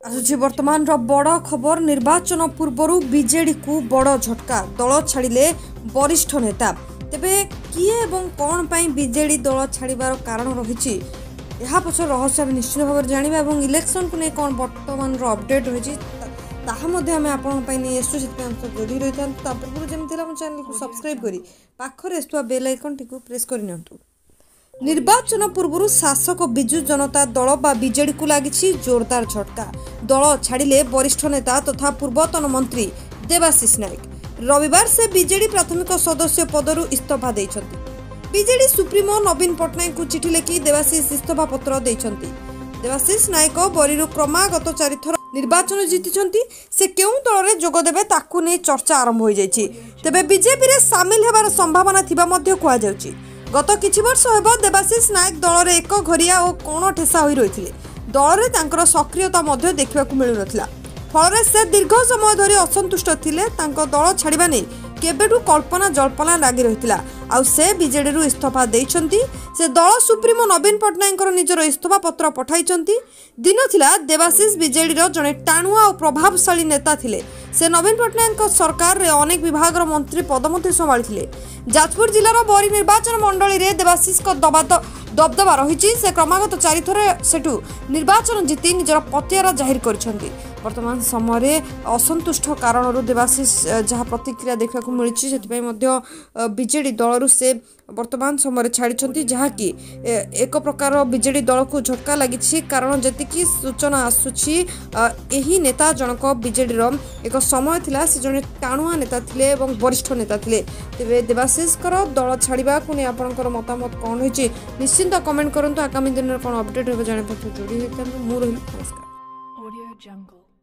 आसुची वर्तमान बड़ खबर निर्वाचन पूर्व बीजेडी को बड़ झटका दल छाड़िले वरिष्ठ नेता तेबे किए एवं कौन पाई बीजेडी दल छाड़बार कारण रही यह पछर रहस्य आम निश्चित भाव जाना और इलेक्शन को नहीं कौन बर्तमान अपडेट रही आम आपंपाई आसू से जोड़ी रही था पूर्व जमी चैनल को सब्सक्राइब करी पाखरे आसुवा बेल आइकन टी प्रेस करनी। निर्वाचन पूर्व शासक विजु जनता दल बा बीजेडी को लगी जोरदार झटका दल छाड़िले वरिष्ठ नेता तथा पूर्वतन मंत्री देवाशीष नायक रविवार से बीजेडी प्राथमिक सदस्य पदरु इस्तीफा देइछंती। बीजेडी सुप्रीमो नवीन पट्टनायक को चिठी लिखि देवाशीष इस्तीफा पत्र देइछंती। देवाशीष नायक बरीरु क्रमागत 4 थर निर्वाचन जीतिछंती से केउ दल रे जोग देबे ताकू नै चर्चा आरंभ होई जायछि। तबे बीजेपी रे शामिल हेबार संभावना थिबा मध्ये कुआ जाउछि। गत किछि वर्ष हेबो देवाशीष नायक दल रे एक घरिया और कोण ठेसा होई रहिथिले दल रे तांकर सक्रियता मध्ये देखिबाकू मिलु नथिला फल से दीर्घ समय धरी असंतुष्ट थिले तांको दल छाड़िबा नै केबेटू कल्पना जल्पना लागि रहिथिला आ से बीजेडी रु इस्तीफा देइछंती। से दल सुप्रीमो नवीन पट्टनायक निजर इस्तीफा पत्र पठाइछंती। दिन थिला देवाशीष बीजेडी रो जने टाणुआ और प्रभावशाली नेता थिले। से नवीन पट्टनायक सरकार रे अनेक विभाग मंत्री पद मंत्री संभाळिथिले। जाजपुर जिलार बरी निर्वाचन मंडली रे देवाशीष को दबदबा रही से क्रमागत 4 थर सेठू निर्वाचन जीति निजर पतियारा जाहिर करछंती। वर्तमान समय असंतुष्ट कारण देवाशीष जहाँ प्रतिक्रिया देखा मिली से बीजेडी दल से वर्तमान समय छाड़ी जहाँकि एक प्रकार बीजेडी दल को झटका लगी कारण जी सूचना आसूची यही नेता जनक बीजेडी एक समय थिला से जने टाणुआ नेता थिले एवं वरिष्ठ नेता थिले। तेबे देवाशीष दल छाड़ा को नहीं आपंकर मतामत कौन होती निश्चिंत कमेंट करूँ। आगामी दिन में कौन अपडेट हो जाने जोड़ी होता। नमस्कार।